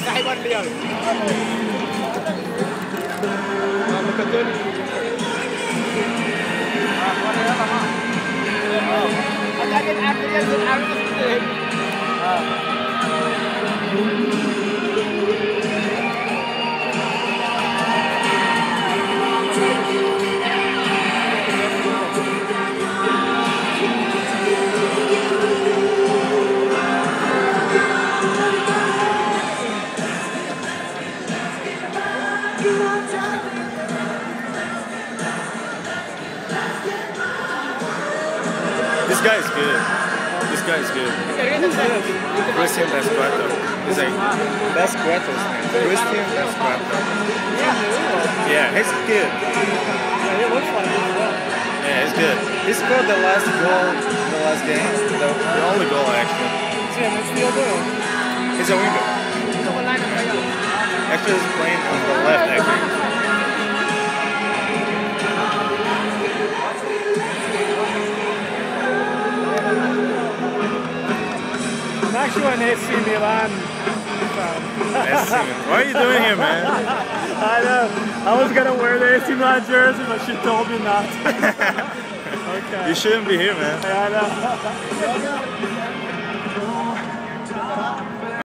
ให้บอลเดียวมันก็ตื่นอาจารย์เป็นอาร์ตเรียนเป็นอาร์ตก็ตื่น This guy is good. This guy is good. Christian Pasquato. He's like best Pasquato's name. Christian Pasquato. Yeah, he's good. Yeah, he looks like it as well. Yeah, he's good. He scored the last goal in the last game. The only goal actually. Yeah, midfielder. He's a winger. Actually, he's playing on the left actually. I'm actually an AC Milan fan. What are you doing here, man? I know. I was gonna wear the AC Milan jersey, but she told me not. Okay. You shouldn't be here, man. Yeah, I know.